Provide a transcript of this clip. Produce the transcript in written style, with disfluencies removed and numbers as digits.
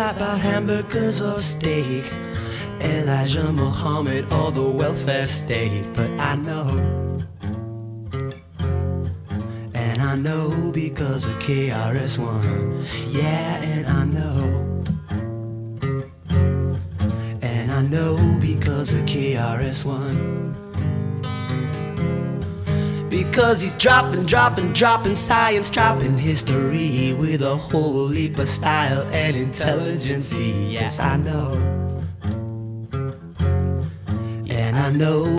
about hamburgers or steak, Elijah Muhammad or the welfare state. But I know, and I know because of KRS-One. Yeah, and I know, and I know because of KRS-One. Because he's dropping science, dropping history with a whole heap of style and intelligence. Yes, I know, and I know.